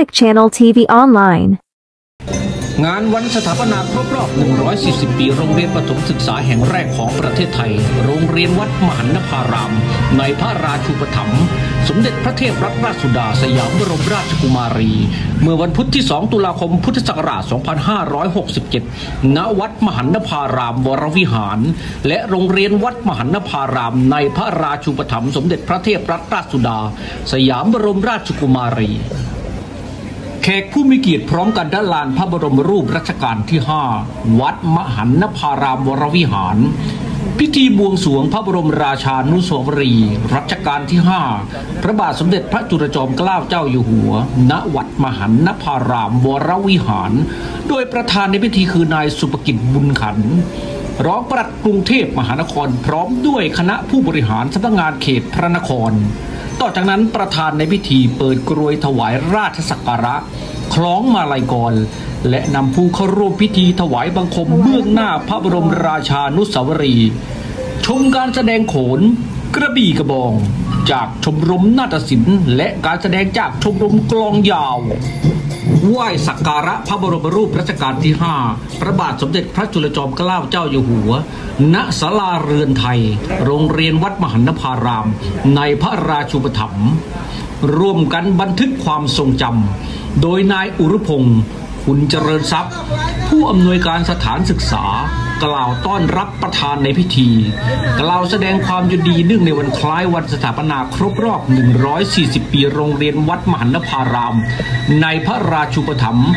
Music Channel TV Online งานวันสถาปนาครบรอบ 140 ปีโรงเรียนประถมศึกษาแห่งแรกของประเทศไทยโรงเรียนวัดมหันนภารามในพระราชูปถัมภ์สมเด็จพระเทพรัตนราชสุดาสยามบรมราชกุมารีเมื่อวันพุธที่ 2 ตุลาคม พุทธศักราช 2567 ณ วัดมหันนภารามวรวิหารและโรงเรียนวัดมหันนภารามในพระราชูปถัมภ์สมเด็จพระเทพรัตนราชสุดาสยามบรมราชกุมารีแขกผู้มีเกียรติพร้อมกันด้านลานพระบรมรูปรัชกาลที่ 5 วัดมหันนภารามวรวิหารพิธีบวงสรวงพระบรมราชานุสาวรีย์รัชกาลที่ 5 พระบาทสมเด็จพระจุลจอมเกล้าเจ้าอยู่หัวณวัดมหันนภารามวรวิหารโดยประธานในพิธีคือนายสุภกิจบุญขันธ์รองปลัดกรุงเทพมหานครพร้อมด้วยคณะผู้บริหารสำนักงานเขตพระนครต่อจากนั้นประธานในพิธีเปิดกรวยถวายราชสักการะคล้องมาลัยกรและนำผู้เข้าร่วมพิธีถวายบังคมเบื้องหน้าพระบรมราชานุสาวรีย์ชมการแสดงโขนกระบี่กระบองจากชมรมนาฏศิลป์และการแสดงจากชมรมกลองยาวไหว้สักการะพระบรมรูปรัชกาลที่ 5 พระบาทสมเด็จพระจุลจอมเกล้าเจ้าอยู่หัวณศาลาเรือนไทยโรงเรียนวัดมหันนภารามในพระราชูปถัมภ์ร่วมกันบันทึกความทรงจำโดยนายอุรุพงศ์คุณเจริญทรัพย์ผู้อำนวยการสถานศึกษากล่าวต้อนรับประธานในพิธีกล่าวแสดงความยินดีเนื่องในวันคล้ายวันสถาปนาครบรอบ 140 ปีโรงเรียนวัดมหันนภารามในพระราชูปถัมภ์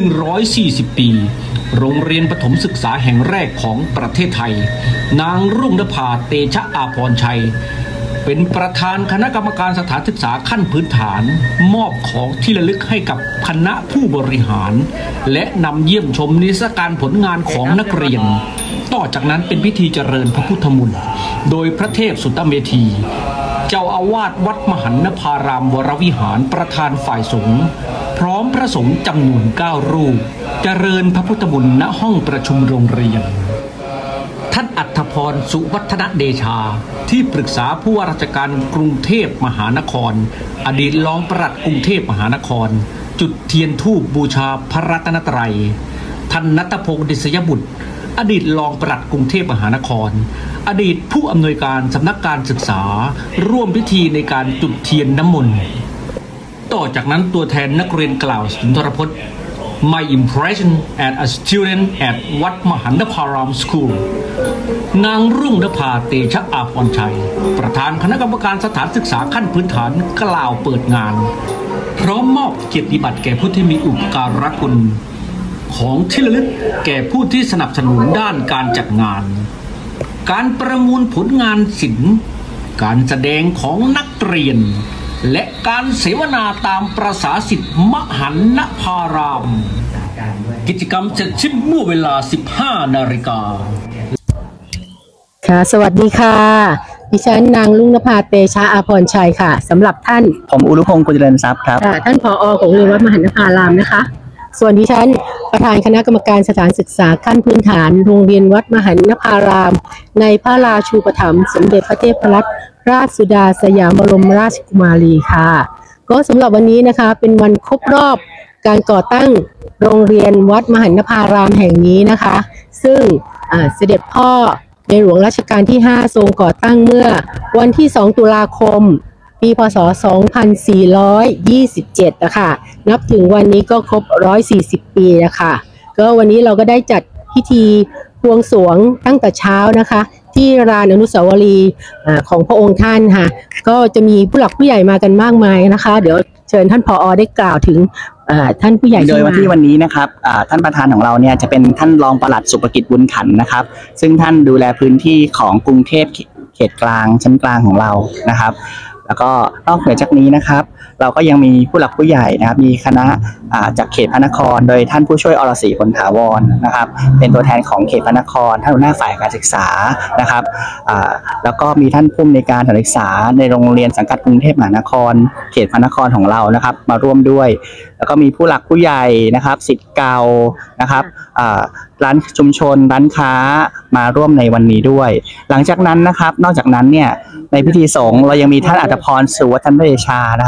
140 ปีโรงเรียนประถมศึกษาแห่งแรกของประเทศไทยนางรุ่งนภาเตชะอาภรณ์ชัยเป็นประธานคณะกรรมการสถานศึกษาขั้นพื้นฐานมอบของที่ระลึกให้กับคณะผู้บริหารและนำเยี่ยมชมนิทรรศการผลงานของนักเรียนต่อจากนั้นเป็นพิธีเจริญพระพุทธมนต์โดยพระเทพสุตเมธีเจ้าอาวาสวัดมหันนภารามวรวิหารประธานฝ่ายสงฆ์พร้อมพระสงฆ์จำนวน 9 รูปเจริญพระพุทธมนต์ณห้องประชุมโรงเรียนท่านอัฏฐพรสุวัฒนเดชาที่ปรึกษาผู้ว่าราชการกรุงเทพมหานครอดีตรองปลัดกรุงเทพมหานครจุดเทียนธูปบูชาพระรัตนตรัยท่านณัฐพงศ์ดิษยบุตรอดีตรองปลัดกรุงเทพมหานครอดีตผู้อำนวยการสำนักการศึกษาร่วมพิธีในการจุดเทียนน้ำมนต์ต่อจากนั้นตัวแทนนักเรียนกล่าวสุนทรพจน์ My impression as a student at วัดมหันนภาราม School นางรุ่งนภาเตชะอาภรณ์ชัยประธานคณะกรรมการสถานศึกษาขั้นพื้นฐานกล่าวเปิดงานพร้อมมอบเกียรติบัตรแก่ผู้ที่มีอุปการะคุณของที่ระลึกแก่ผู้ที่สนับสนุนด้านการจัดงานการประมูลผลงานศิลป์การแสดงของนักเรียนและการเสวนาตามประสาสิทธิ์มหันนภารามกิจกรรมเสร็จสิ้นเมื่อเวลา 15 นาฬิกาค่ะสวัสดีค่ะดิฉันนางรุ่งนภาเตชะอาภรณ์ชัยค่ะสำหรับท่านผมอุรุพงศ์กุลเจริญทรัพย์ครับท่านผอ.ของโรงเรียนวัดมหันนภารามนะคะส่วนดิฉันประธานคณะกรรมการสถานศึกษาขั้นพื้นฐานโรงเรียนวัดมหันนภารามในพระราชูปถัมภ์สมเด็จพระเทพรัตนราชสุดาสยามบรมราชกุมารีค่ะก็สำหรับวันนี้นะคะเป็นวันครบรอบการก่อตั้งโรงเรียนวัดมหันนภารามแห่งนี้นะคะซึ่งเสด็จพ่อในหลวงรัชกาลที่ 5 ทรงก่อตั้งเมื่อวันที่ 2 ตุลาคมปีพศ 2427 นะคะนับถึงวันนี้ก็ครบ 140 ปีนะคะก็วันนี้เราก็ได้จัดพิธีบวงสรวงตั้งแต่เช้านะคะที่ลานอนุสาวรีย์ของพระองค์ท่านค่ะก็จะมีผู้หลักผู้ใหญ่มากันมากมายนะคะเดี๋ยวเชิญท่านผอ.ได้กล่าวถึงท่านผู้ใหญ่โดยวันนี้นะครับท่านประธานของเราเนี่ยจะเป็นท่านรองปลัดสุภกิจบุญขันธ์นะครับซึ่งท่านดูแลพื้นที่ของกรุงเทพเขตกลางชั้นกลางของเรานะครับแล้วก็นอกเหนือจากนี้นะครับเราก็ยังมีผู้หลักผู้ใหญ่นะครับมีคณะจากเขตพระนครโดยท่านผู้ช่วยอรศรีผลถาวรนะครับเป็นตัวแทนของเขตพระนครท่านหัวหน้าฝ่ายการศึกษานะครับแล้วก็มีท่านผู้อำนวยการสถานศึกษาในโรงเรียนสังกัดกรุงเทพมหานครเขตพระนครของเรานะครับมาร่วมด้วยแล้วก็มีผู้หลักผู้ใหญ่นะครับศิษย์เก่านะครับร้านชุมชนร้านค้ามาร่วมในวันนี้ด้วยหลังจากนั้นนะครับนอกจากนั้นเนี่ยในพิธีสงฆ์เรายังมีท่านอัฏฐพรสุวัฒนเดชานะครับท่าน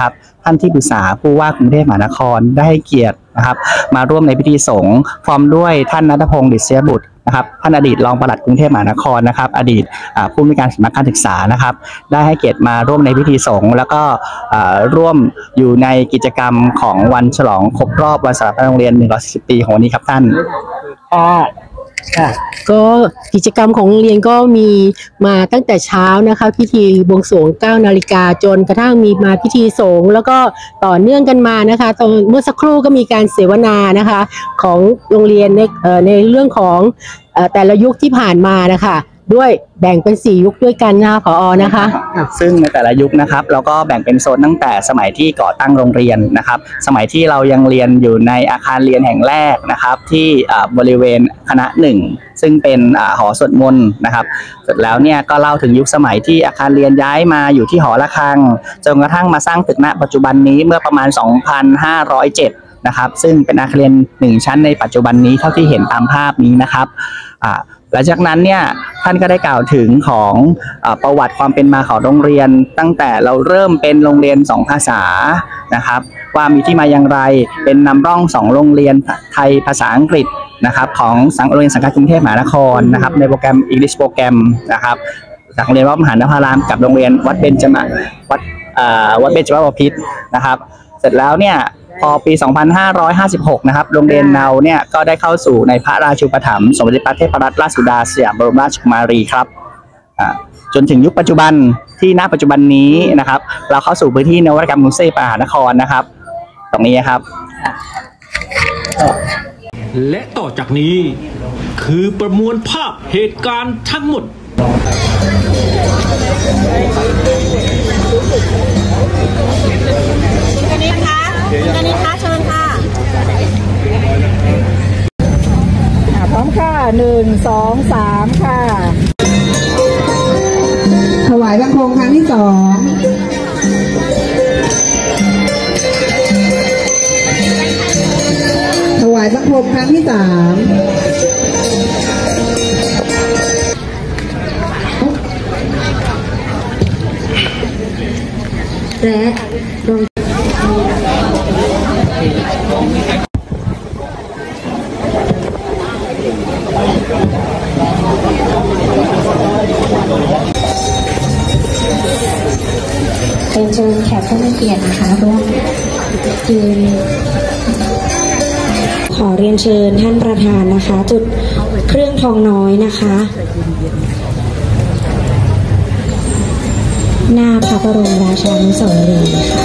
ท่านที่ปรึกษาผู้ว่ากรุงเทพมหานครได้ให้เกียรตินะครับมาร่วมในพิธีสงฆ์พร้อมด้วยท่านณัฐพงศ์ ดิษยบุตรนะครับท่านอดีตรองปลัดกรุงเทพมหานครนะครับอดีตผู้อำนวยการสำนักการศึกษานะครับได้ให้เกียรติมาร่วมในพิธีสงฆ์แล้วก็ร่วมอยู่ในกิจกรรมของวันฉลองครบรอบวันสถาปนาโรงเรียน140 ปีของวันนี้ครับท่านค่ะก็กิจกรรมของโรงเรียนก็มีมาตั้งแต่เช้านะคะพิธีบวงสรวง 9 นาฬิกาจนกระทั่งมีมาพิธีสงฆ์แล้วก็ต่อเนื่องกันมานะคะตอนเมื่อสักครู่ก็มีการเสวนานะคะของโรงเรียนในเรื่องของแต่ละยุคที่ผ่านมานะคะด้วยแบ่งเป็น4ยุคด้วยกันนะคะผอ.นะคะซึ่งในแต่ละยุคนะครับเราก็แบ่งเป็นโซนตั้งแต่สมัยที่ก่อตั้งโรงเรียนนะครับสมัยที่เรายังเรียนอยู่ในอาคารเรียนแห่งแรกนะครับที่บริเวณคณะ1ซึ่งเป็นหอสวดมนต์นะครับเสร็จแล้วเนี่ยก็เล่าถึงยุคสมัยที่อาคารเรียนย้ายมาอยู่ที่หอระฆังจนกระทั่งมาสร้างตึกณปัจจุบันนี้เมื่อประมาณ 2507 นะครับซึ่งเป็นอาคารเรียน1ชั้นในปัจจุบันนี้เท่าที่เห็นตามภาพนี้นะครับหลังจากนั้นเนี่ยท่านก็ได้กล่าวถึงของประวัติความเป็นมาของโรงเรียนตั้งแต่เราเริ่มเป็นโรงเรียน2ภาษานะครับว่ามีที่มาอย่างไรเป็นนำร่อง2โรงเรียนไทยภาษาอังกฤษนะครับของโรงเรียนสังกัดกรุงเทพมหานครนะครับในโปรแกรม English โปรแกรมนะครับจากโรงเรียนวัดมหานภารามกับโรงเรียนวัดเบญจมบพิตรนะครับเสร็จแล้วเนี่ยพอปี 2556 นะครับโรงเรียนเราเนี่ยก็ได้เข้าสู่ในพระราชูปถัมภ์สมเด็จพระเทพรัตนราชสุดาสยามบรมราชกุมารีครับจนถึงยุคปัจจุบันที่ณปัจจุบันนี้นะครับเราเข้าสู่พื้นที่นวัตกรรมกรุงเทพมหานครนะครับตรงนี้ครับและต่อจากนี้คือประมวลภาพเหตุการณ์ทั้งหมดคุณกนิษฐ์คะเชิญค่ะพร้อมค่ะ1 2 3ค่ะถวายบังคมครั้งที่2ถวายบังคมครั้งที่3และเป็นเชิญแขกผู้มีเกียรตินะคะร่วมยืนขอเรียนเชิญท่านประธานนะคะจุดเครื่องทองน้อยนะคะหน้าพระบรมราชานุสาวรีย์ค่ะ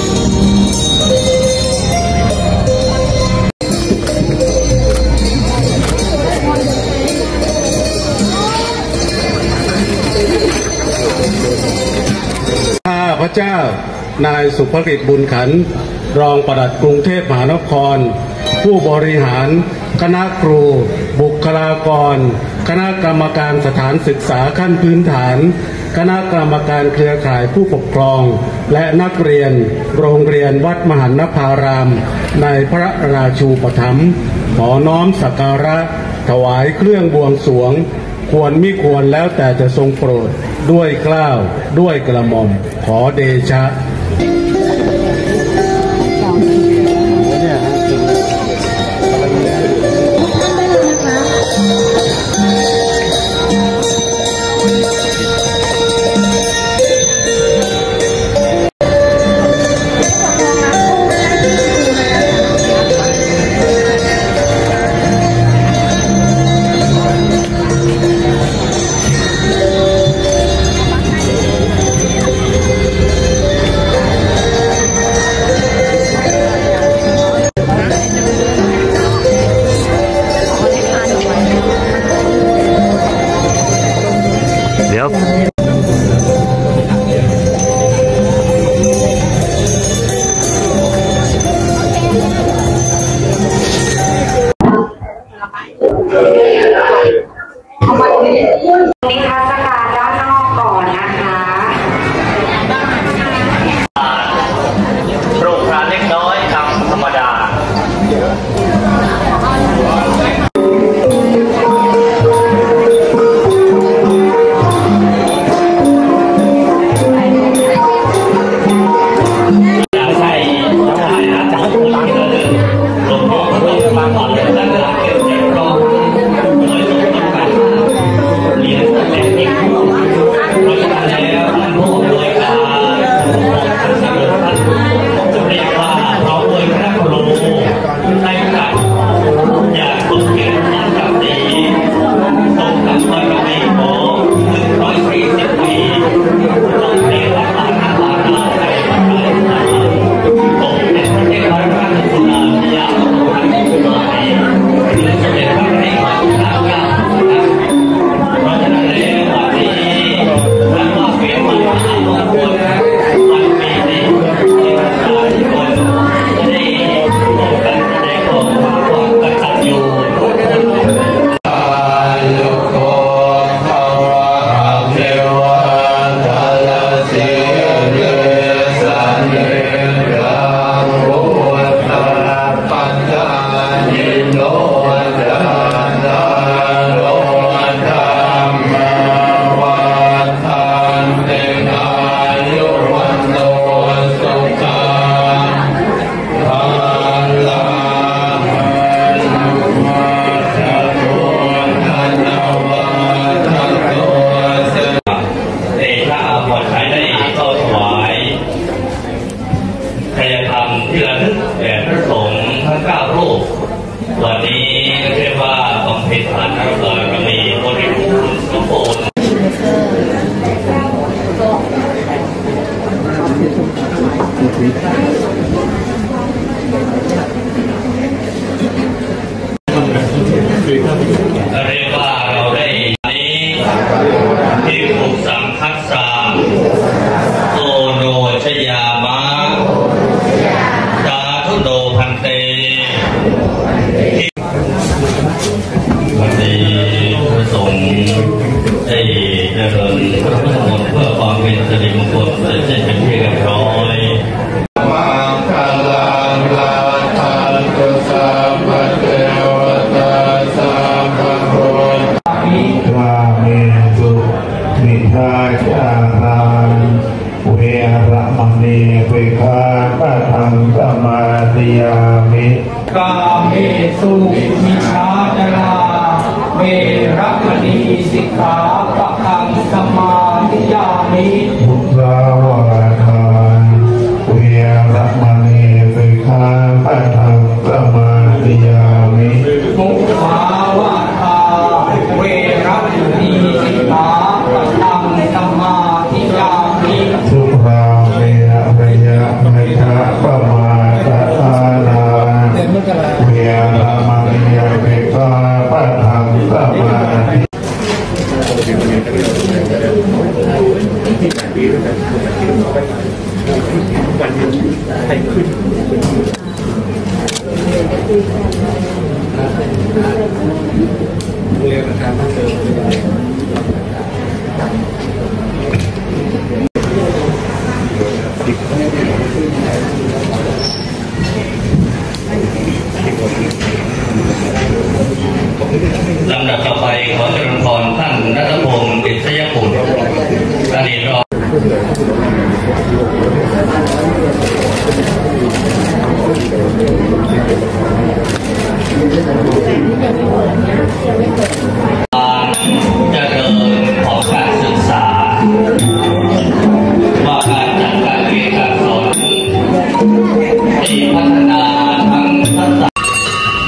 พระเจ้านายสุภกิจบุญขันธ์รองปลัดกรุงเทพมหานครผู้บริหารคณะครูบุคลากรคณะกรรมการสถานศึกษาขั้นพื้นฐานคณะกรรมการเครือข่ายผู้ปกครองและนักเรียนโรงเรียนวัดมหันนภารามในพระราชูปถัมภ์ขอน้อมสักการะถวายเครื่องบวงสรวงควรมิควรแล้วแต่จะทรงโปรดด้วยเกล้าด้วยกระหม่อมขอเดชะกาเมสุมิชาจาราเวรมณีสิกขาปะทังสมาธิยามิมุสาวาทานเวรมณีสิกขาปะทังสมาธิยามิมุสาวาทาเวรมณีสิกขาปะทังสมาธิยามิสุราเมรยะเมฆะปะมาตะทานาเวรมณีสิกขาปะทังสมาธิลำดับต่อไปขอเจริญพรท่านรัตพงศ์ดิษยกุลอดีตรองเจริญของการศึกษาว่าการจัดการเรียนการสอนที่พัฒนาทั้งทักษะ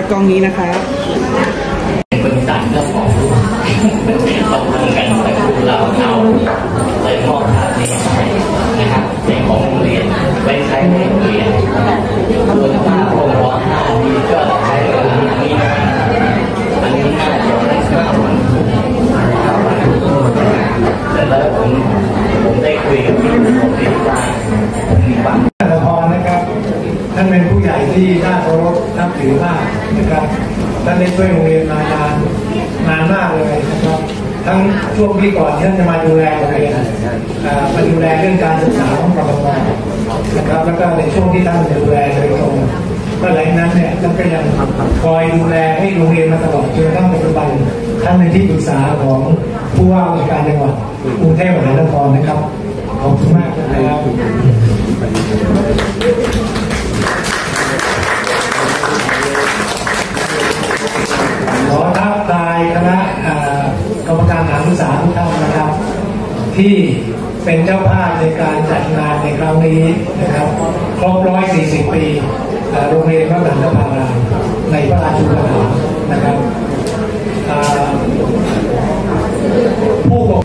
กล้องนี้นะคะเป็นการเรื่องของต้องทำกันแต่เราเอาเลยมอบภาพนี้นะครับในของโรงเรียนไปใช้ในโรงเรียนส่วนภาพของหัวหน้านี้ก็ใช้ในโรงเรียนนี้อันนี้น่าจะได้ทราบแต่แล้วผมได้คุยกับพี่ผมดีว่ามีความละครนะครับท่านเป็นผู้ใหญ่ที่น่าเคารพนับถือมากนะครับท่านได้ช่วยโรงเรียนมานานมากเลยนะครับทั้งช่วงที่ก่อนท่านจะมาดูแลโรงเรียนมาดูแลเรื่องการศึกษาของกรทมนะครับแล้วก็ในช่วงที่ท่านดูแลโดยตรงก็หลังนั้นเนี่ยท่านก็ยังคอยดูแลให้โรงเรียนมาตลอดจนกระทั่งปัจจุบันท่านเป็นที่ปรึกษาของผู้ว่าราชการจังหวัดกรุงเทพมหานครนะครับขอบคุณมากนะครับขอทักทายคณะกรรมการศึกษาทุกท่านนะครับที่เป็นเจ้าภาพในการจัดงานในครั้งนี้นะครับครบ140 ปีโรงเรียนวัดหลวงนภารามในพระราชูปถัมภ์นะครับผู้ปก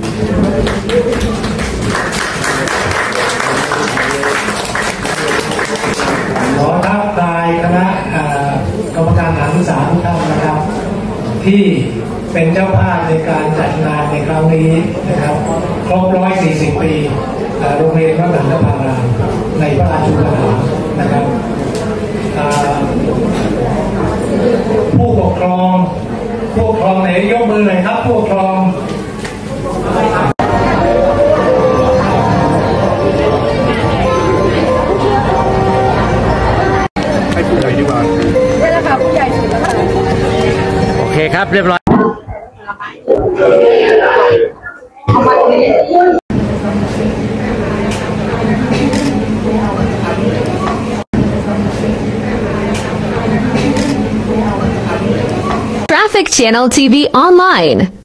ขอทักทายคณะกรรมการศึกษาทุกท่านนะครับที่เป็นเจ้าภาพในการจัดงานในครั้งนี้นะครับครบ140 ปีโรงเรียนวัดหลวงนภารามในพระราชูปถัมภ์นะครับผู้ปกครองไหนยกมือหน่อยครับผู้ปกครองให้ผู้ใหญ่ดีกว่าได้แล้วค่ะผู้ใหญ่สุดแล้วค่ะโอเคครับเรียบร้อย Traffic Channel TV Online